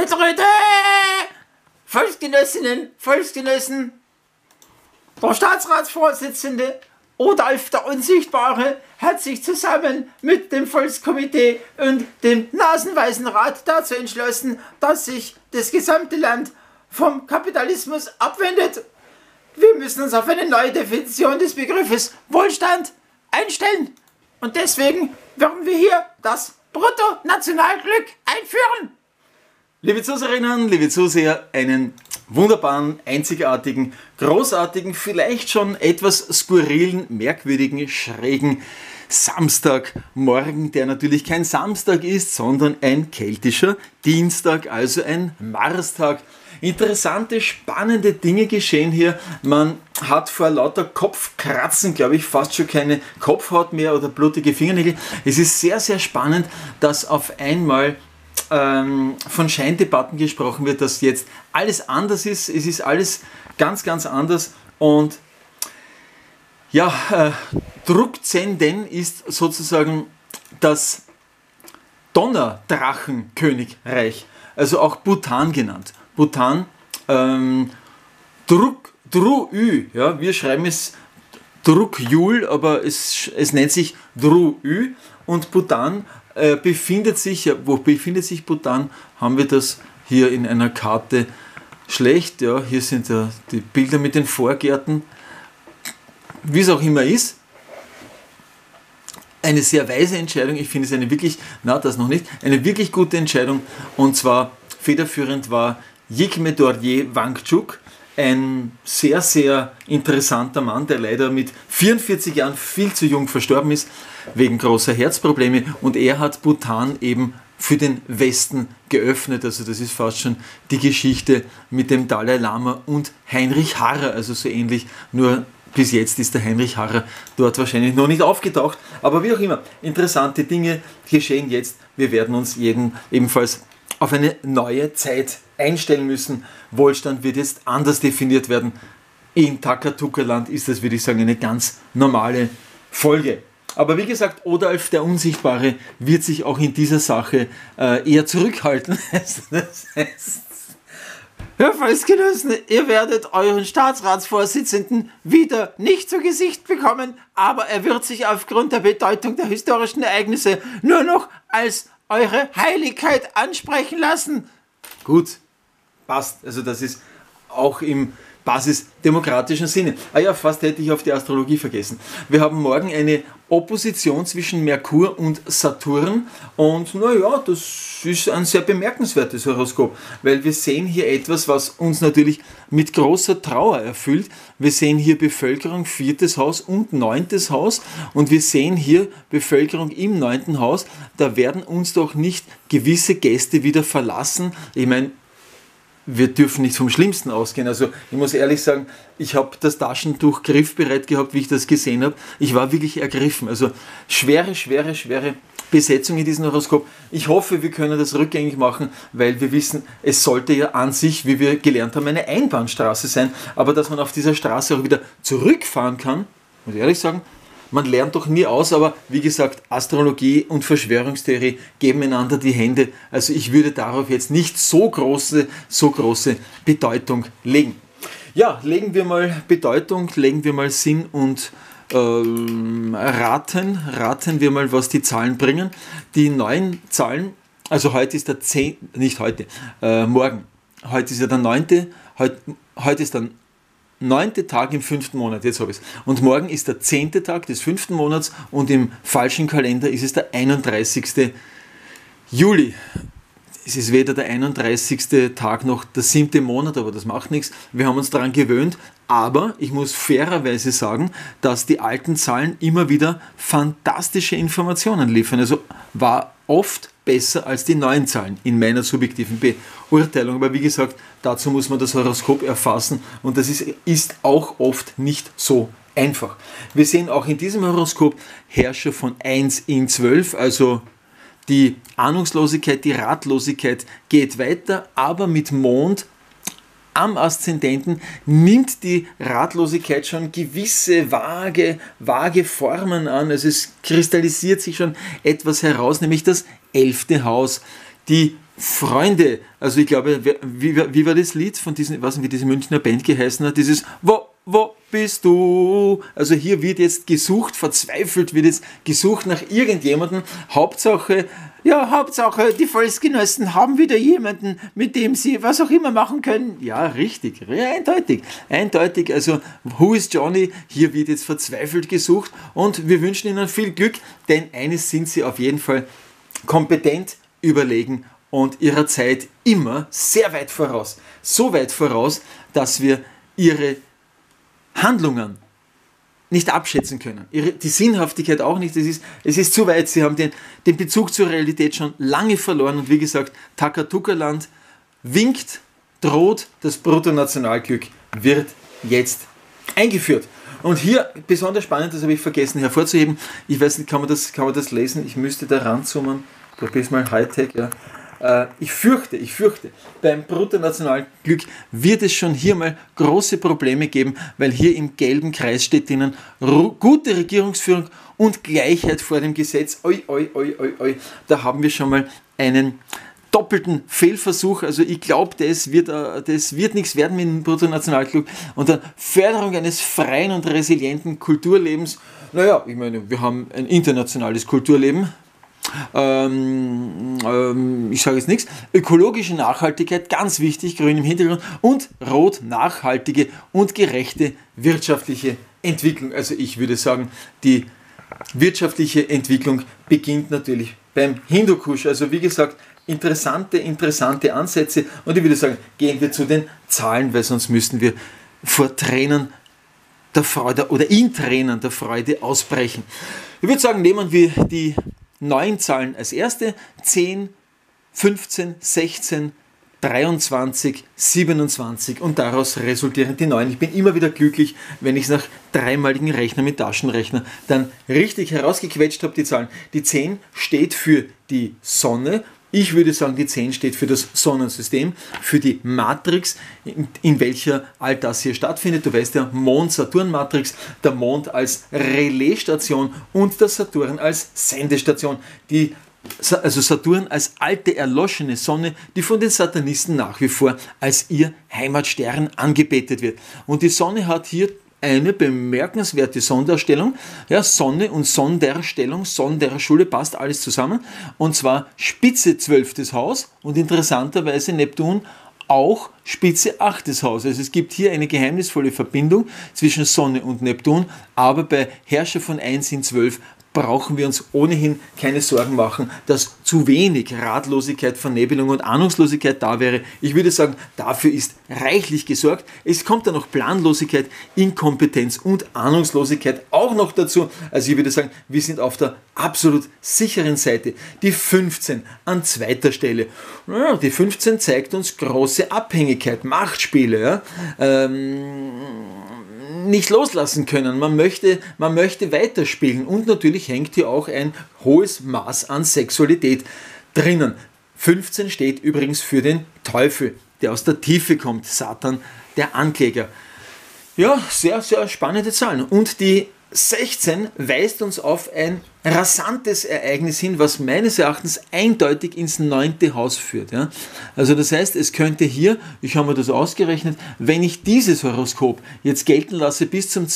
Volksräte, Volksgenössinnen, Volksgenössen, der Staatsratsvorsitzende Odalf der Unsichtbare hat sich zusammen mit dem Volkskomitee und dem Nasenweißen Rat dazu entschlossen, dass sich das gesamte Land vom Kapitalismus abwendet. Wir müssen uns auf eine neue Definition des Begriffes Wohlstand einstellen. Und deswegen werden wir hier das Bruttonationalglück einführen. Liebe Zuseherinnen, liebe Zuseher, einen wunderbaren, einzigartigen, großartigen, vielleicht schon etwas skurrilen, merkwürdigen, schrägen Samstagmorgen, der natürlich kein Samstag ist, sondern ein keltischer Dienstag, also ein Marstag. Interessante, spannende Dinge geschehen hier. Man hat vor lauter Kopfkratzen, glaube ich, fast schon keine Kopfhaut mehr oder blutige Fingernägel. Es ist sehr, sehr spannend, dass auf einmal von Scheindebatten gesprochen wird, dass jetzt alles anders ist. Es ist alles ganz, ganz anders. Und ja, Druckzenden ist sozusagen das Donnerdrachenkönigreich, also auch Bhutan genannt. Bhutan, Druk-Ü, ja, wir schreiben es Druk-Jul, aber es nennt sich Dru-Ü, und Bhutan befindet sich, wo befindet sich Bhutan, haben wir das hier in einer Karte schlecht, ja, hier sind ja die Bilder mit den Vorgärten, wie es auch immer ist. Eine sehr weise Entscheidung, ich finde es eine wirklich, das noch nicht, eine wirklich gute Entscheidung, und zwar federführend war Jigme Dorje Wangchuk, ein sehr, sehr interessanter Mann, der leider mit 44 Jahren viel zu jung verstorben ist, wegen großer Herzprobleme, und er hat Bhutan eben für den Westen geöffnet, also das ist fast schon die Geschichte mit dem Dalai Lama und Heinrich Harrer, also so ähnlich, nur bis jetzt ist der Heinrich Harrer dort wahrscheinlich noch nicht aufgetaucht, aber wie auch immer, interessante Dinge geschehen jetzt, wir werden uns ebenfalls auf eine neue Zeit einstellen müssen. Wohlstand wird jetzt anders definiert werden. In Takatuka-Land ist das, würde ich sagen, eine ganz normale Folge. Aber wie gesagt, Odalf der Unsichtbare wird sich auch in dieser Sache eher zurückhalten. Das heißt, Herr Volksgenossen, ihr werdet euren Staatsratsvorsitzenden wieder nicht zu Gesicht bekommen, aber er wird sich aufgrund der Bedeutung der historischen Ereignisse nur noch als eure Heiligkeit ansprechen lassen. Gut, passt. Also das ist auch im basisdemokratischen Sinne. Ah ja, fast hätte ich auf die Astrologie vergessen. Wir haben morgen eine Opposition zwischen Merkur und Saturn, und naja, das ist ein sehr bemerkenswertes Horoskop, weil wir sehen hier etwas, was uns natürlich mit großer Trauer erfüllt. Wir sehen hier Bevölkerung 4. Haus und 9. Haus, und wir sehen hier Bevölkerung im 9. Haus. Da werden uns doch nicht gewisse Gäste wieder verlassen. Ich meine, wir dürfen nicht vom Schlimmsten ausgehen. Also ich muss ehrlich sagen, ich habe das Taschentuch griffbereit gehabt, wie ich das gesehen habe. Ich war wirklich ergriffen. Also schwere Besetzung in diesem Horoskop. Ich hoffe, wir können das rückgängig machen, weil wir wissen, es sollte ja an sich, wie wir gelernt haben, eine Einbahnstraße sein. Aber dass man auf dieser Straße auch wieder zurückfahren kann, muss ich ehrlich sagen, man lernt doch nie aus, aber wie gesagt, Astrologie und Verschwörungstheorie geben einander die Hände. Also ich würde darauf jetzt nicht so große Bedeutung legen. Ja, legen wir mal Bedeutung, legen wir mal Sinn und raten wir mal, was die Zahlen bringen. Die neuen Zahlen, also heute ist der 10., nicht heute, morgen. Heute ist ja der 9., heute ist der 9. Tag im 5. Monat, jetzt habe ich es. Und morgen ist der 10. Tag des 5. Monats, und im falschen Kalender ist es der 31. Juli. Es ist weder der 31. Tag noch der 7. Monat, aber das macht nichts. Wir haben uns daran gewöhnt, aber ich muss fairerweise sagen, dass die alten Zahlen immer wieder fantastische Informationen liefern. Also war oft besser als die neuen Zahlen in meiner subjektiven Beurteilung. Aber wie gesagt, dazu muss man das Horoskop erfassen, und das ist auch oft nicht so einfach. Wir sehen auch in diesem Horoskop Herrscher von 1 in 12, also die Ahnungslosigkeit, die Ratlosigkeit geht weiter, aber mit Mond am Aszendenten nimmt die Ratlosigkeit schon gewisse vage Formen an. Also es kristallisiert sich schon etwas heraus, nämlich das 11. Haus. Die Freunde, also ich glaube, wie war das Lied von diesen, ich weiß nicht, wie diese Münchner Band geheißen hat, dieses Wo bist du? Also hier wird jetzt gesucht, verzweifelt wird jetzt gesucht nach irgendjemandem. Hauptsache, die Volksgenossen haben wieder jemanden, mit dem sie was auch immer machen können. Ja, richtig, ja, eindeutig. Also, who is Johnny? Hier wird jetzt verzweifelt gesucht und wir wünschen Ihnen viel Glück, denn eines sind Sie auf jeden Fall kompetent, überlegen und ihrer Zeit immer sehr weit voraus. So weit voraus, dass wir ihre Handlungen nicht abschätzen können. Die Sinnhaftigkeit auch nicht. Es ist zu weit. Sie haben den Bezug zur Realität schon lange verloren. Und wie gesagt, Takatuka-Land winkt, droht, das Bruttonationalglück wird jetzt eingeführt. Und hier, besonders spannend, das habe ich vergessen hervorzuheben, ich weiß nicht, kann man das lesen? Ich müsste da ranzoomen. Probier es mal Hightech, ja. Ich fürchte, beim Bruttonationalglück wird es schon hier mal große Probleme geben, weil hier im gelben Kreis steht drinnen gute Regierungsführung und Gleichheit vor dem Gesetz. Da haben wir schon mal einen doppelten Fehlversuch. Also ich glaube, das wird nichts werden mit dem Bruttonationalglück. Und dann Förderung eines freien und resilienten Kulturlebens. Naja, ich meine, wir haben ein internationales Kulturleben. Ich sage jetzt nichts. Ökologische Nachhaltigkeit, ganz wichtig, grün im Hintergrund, und rot, nachhaltige und gerechte wirtschaftliche Entwicklung. Also ich würde sagen, die wirtschaftliche Entwicklung beginnt natürlich beim Hindukusch. Also wie gesagt, interessante Ansätze, und ich würde sagen, gehen wir zu den Zahlen, weil sonst müssten wir vor Tränen der Freude oder in Tränen der Freude ausbrechen. Ich würde sagen, nehmen wir die neuen Zahlen als erste: 10, 15, 16, 23, 27 und daraus resultieren die neuen. Ich bin immer wieder glücklich, wenn ich es nach dreimaligen Rechner mit Taschenrechner dann richtig herausgequetscht habe, die Zahlen. Die 10 steht für die Sonne. Ich würde sagen, die 10 steht für das Sonnensystem, für die Matrix, in welcher all das hier stattfindet. Du weißt ja, Mond-Saturn-Matrix, der Mond als Relaisstation und der Saturn als Sendestation. Also Saturn als alte, erloschene Sonne, die von den Satanisten nach wie vor als ihr Heimatstern angebetet wird. Und die Sonne hat hier eine bemerkenswerte Sonderstellung. Ja, Sonne und Sonderstellung, Sonderschule, passt alles zusammen. Und zwar Spitze 12. Haus und interessanterweise Neptun auch Spitze 8. Haus. Also es gibt hier eine geheimnisvolle Verbindung zwischen Sonne und Neptun, aber bei Herrscher von 1 in 12 brauchen wir uns ohnehin keine Sorgen machen, dass zu wenig Ratlosigkeit, Vernebelung und Ahnungslosigkeit da wäre. Ich würde sagen, dafür ist reichlich gesorgt. Es kommt dann noch Planlosigkeit, Inkompetenz und Ahnungslosigkeit auch noch dazu. Also ich würde sagen, wir sind auf der absolut sicheren Seite. Die 15 an zweiter Stelle. Ja, die 15 zeigt uns große Abhängigkeit, Machtspiele. Ja. Nicht loslassen können. Man möchte weiterspielen, und natürlich hängt hier auch ein hohes Maß an Sexualität drinnen. 15 steht übrigens für den Teufel, der aus der Tiefe kommt, Satan, der Ankläger. Ja, sehr, sehr spannende Zahlen. Und die 16 weist uns auf ein rasantes Ereignis hin, was meines Erachtens eindeutig ins 9. Haus führt. Ja? Also das heißt, es könnte hier, ich habe mir das ausgerechnet, wenn ich dieses Horoskop jetzt gelten lasse bis zum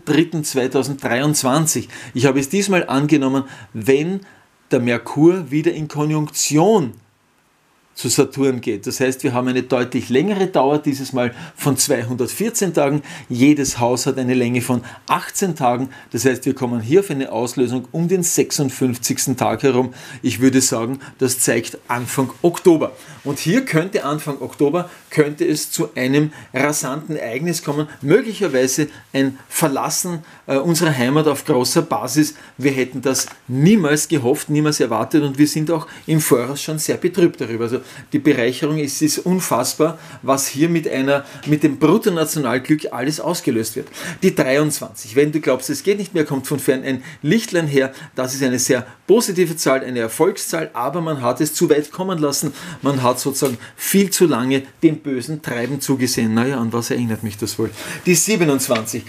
2.3.2023, ich habe es diesmal angenommen, wenn der Merkur wieder in Konjunktion zu Saturn geht. Das heißt, wir haben eine deutlich längere Dauer, dieses Mal von 214 Tagen. Jedes Haus hat eine Länge von 18 Tagen. Das heißt, wir kommen hier auf eine Auslösung um den 56. Tag herum. Ich würde sagen, das zeigt Anfang Oktober. Und hier könnte Anfang Oktober es zu einem rasanten Ereignis kommen. Möglicherweise ein Verlassen unserer Heimat auf großer Basis. Wir hätten das niemals gehofft, niemals erwartet, und wir sind auch im Voraus schon sehr betrübt darüber. Also die Bereicherung ist unfassbar, was hier mit dem Bruttonationalglück alles ausgelöst wird. Die 23, wenn du glaubst, es geht nicht mehr, kommt von fern ein Lichtlein her. Das ist eine sehr positive Zahl, eine Erfolgszahl, aber man hat es zu weit kommen lassen. Man hat sozusagen viel zu lange dem bösen Treiben zugesehen. Naja, an was erinnert mich das wohl? Die 27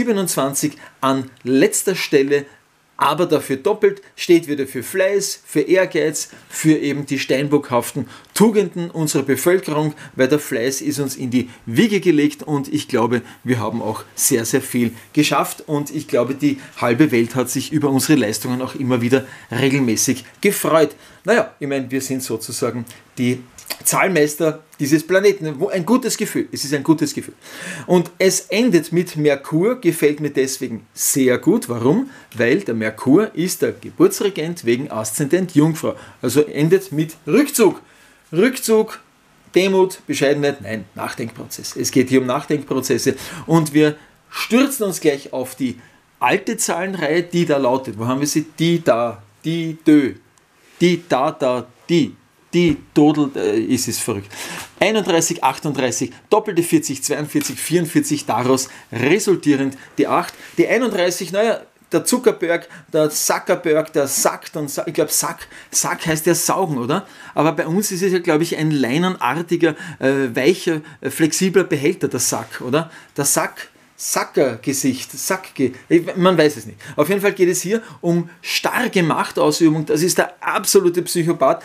an letzter Stelle, aber dafür doppelt, steht wieder für Fleiß, für Ehrgeiz, für eben die steinbockhaften Tugenden unserer Bevölkerung, weil der Fleiß ist uns in die Wiege gelegt und ich glaube, wir haben auch sehr, sehr viel geschafft und ich glaube, die halbe Welt hat sich über unsere Leistungen auch immer wieder regelmäßig gefreut. Naja, ich meine, wir sind sozusagen die Zahlmeister dieses Planeten. Ein gutes Gefühl. Es ist ein gutes Gefühl. Und es endet mit Merkur, gefällt mir deswegen sehr gut. Warum? Weil der Merkur ist der Geburtsregent wegen Aszendent Jungfrau. Also endet mit Rückzug. Rückzug, Demut, Bescheidenheit, nein, Nachdenkprozess. Es geht hier um Nachdenkprozesse und wir stürzen uns gleich auf die alte Zahlenreihe, die da lautet. Wo haben wir sie? Die, da, die, dö, die, da, die Dodel, ist es verrückt. 31, 38, doppelte 40, 42, 44, daraus resultierend die 8. Die 31, naja, der Zuckerberg, der Zuckerberg, der sackt und ich glaube Sack heißt ja saugen, oder? Aber bei uns ist es ja, glaube ich, ein leinenartiger, weicher, flexibler Behälter, der Sack, oder? Der Sackergesicht, man weiß es nicht. Auf jeden Fall geht es hier um starke Machtausübung. Das ist der absolute Psychopath,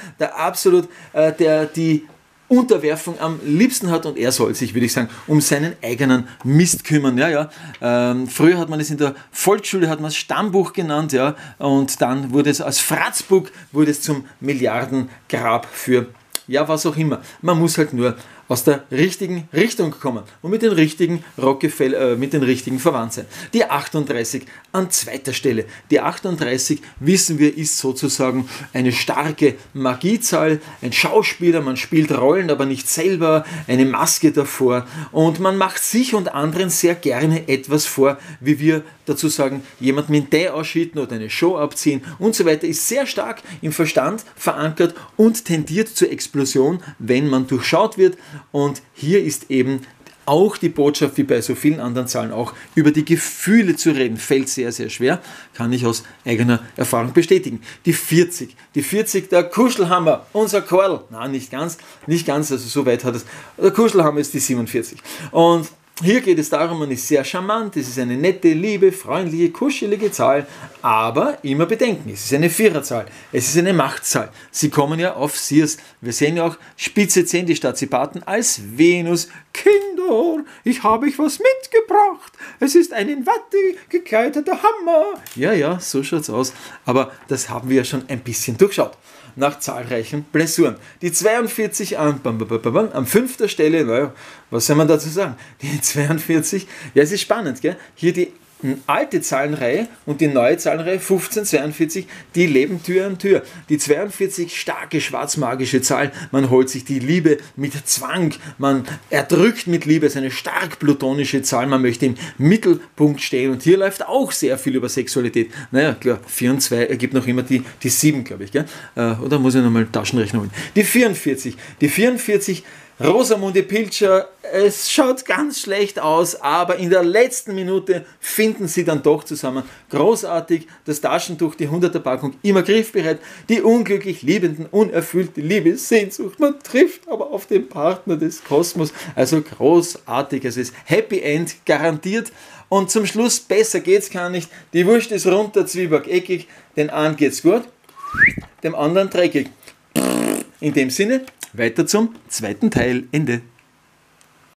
der die Unterwerfung am liebsten hat und er soll sich, würde ich sagen, um seinen eigenen Mist kümmern. Früher hat man es in der Volksschule hat man es Stammbuch genannt, ja, und dann wurde es als Fratzbuch zum Milliardengrab für ja, was auch immer. Man muss halt nur aus der richtigen Richtung kommen und mit den richtigen mit den richtigen verwandt sein. Die 38 an zweiter Stelle. Die 38, wissen wir, ist sozusagen eine starke Magiezahl, ein Schauspieler, man spielt Rollen, aber nicht selber, eine Maske davor und man macht sich und anderen sehr gerne etwas vor, wie wir dazu sagen, jemand mit Tee ausschütten oder eine Show abziehen und so weiter, ist sehr stark im Verstand verankert und tendiert zur Explosion, wenn man durchschaut wird. Und hier ist eben auch die Botschaft, wie bei so vielen anderen Zahlen auch, über die Gefühle zu reden, fällt sehr, sehr schwer, kann ich aus eigener Erfahrung bestätigen. Die 40, der Kuschelhammer, unser Korl, nein, nicht ganz, also so weit hat es, der Kuschelhammer ist die 47. Und hier geht es darum, man ist sehr charmant, es ist eine nette, liebe, freundliche, kuschelige Zahl, aber immer bedenken, es ist eine Viererzahl, es ist eine Machtzahl. Sie kommen ja auf Sirs. Wir sehen ja auch Spitze 10, die Stazipaten als Venus. Kinder, ich habe euch was mitgebracht. Es ist ein in Watte gekleideter Hammer. Ja, so schaut's aus. Aber das haben wir ja schon ein bisschen durchschaut. Nach zahlreichen Blessuren. Die 42 an 5. Stelle, naja, was soll man dazu sagen? Die 42, ja, es ist spannend, gell? Hier die alte Zahlenreihe und die neue Zahlenreihe 15, 42, die leben Tür an Tür. Die 42, starke schwarzmagische Zahl, man holt sich die Liebe mit Zwang, man erdrückt mit Liebe, es ist eine stark plutonische Zahl, man möchte im Mittelpunkt stehen und hier läuft auch sehr viel über Sexualität. Naja, klar, 4 und 2 ergibt noch immer die 7, glaube ich, gell? Oder muss ich nochmal Taschenrechner holen? Die 44, Rosamunde Pilcher, es schaut ganz schlecht aus, aber in der letzten Minute finden sie dann doch zusammen. Großartig, das Taschentuch, die 100er-Packung, immer griffbereit, die unglücklich Liebenden, unerfüllte Liebessehnsucht. Man trifft aber auf den Partner des Kosmos. Also großartig, es ist Happy End garantiert. Und zum Schluss, besser geht's gar nicht. Die Wurst ist runter, Zwieback eckig, den einen geht's gut, dem anderen dreckig. In dem Sinne, weiter zum zweiten Teil, Ende.